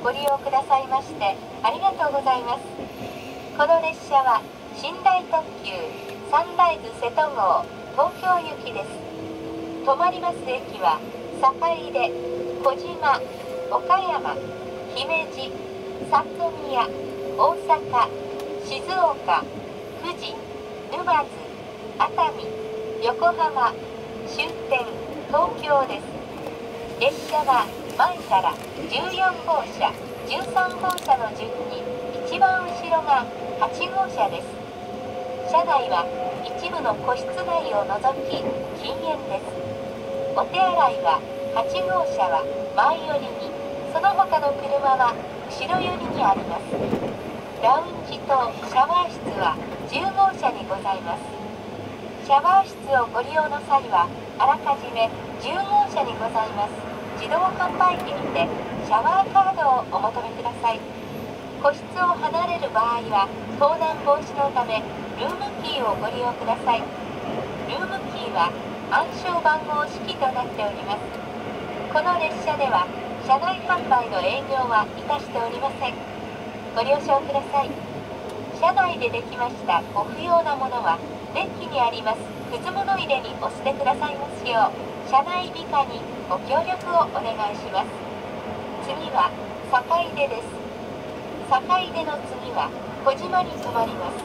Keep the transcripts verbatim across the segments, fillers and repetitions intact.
ご利用くださいましてありがとうございます。この列車は寝台特急サンライズ瀬戸号東京行きです。止まります駅は坂出、小島、岡山、姫路、三宮、大阪、静岡、富士、沼津、熱海、横浜、終点東京です。列車は前からじゅうよん号車、じゅうさん号車の順に一番後ろがはち号車です。車内は一部の個室内を除き禁煙です。お手洗いははち号車は前寄りに、その他の車は後ろ寄りにあります。ラウンジとシャワー室はじゅう号車にございます。シャワー室をご利用の際はあらかじめじゅう号車にございます自動販売機にてシャワーカードをお求めください。個室を離れる場合は盗難防止のためルームキーをご利用ください。ルームキーは暗証番号式となっております。この列車では車内販売の営業はいたしておりません。ご了承ください。車内でできましたご不要なものはデッキにありますくず物入れにお捨てくださいますよう車内美化にご協力をお願いします。次は坂出です。坂出の次は小島に停まります。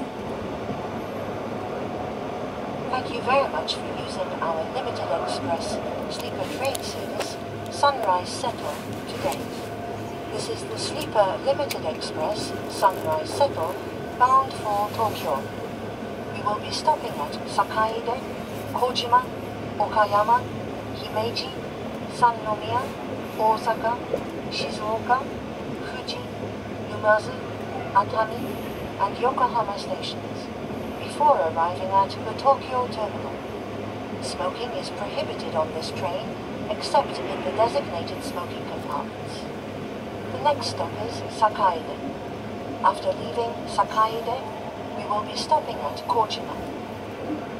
Thank you very much for using our limited express sleeper train service Sunrise Seto today. This is the sleeper limited express Sunrise Seto bound for Tokyo. We will be stopping at Sakaide, Kojima, Okayama, Himeji, Sannomiya, Osaka, Shizuoka, Fuji, Numazu, Atami, and Yokohama stations before arriving at the Tokyo terminal. Smoking is prohibited on this train except in the designated smoking compartments. The next stop is Sakaide. After leaving Sakaide, we will be stopping at Kojima.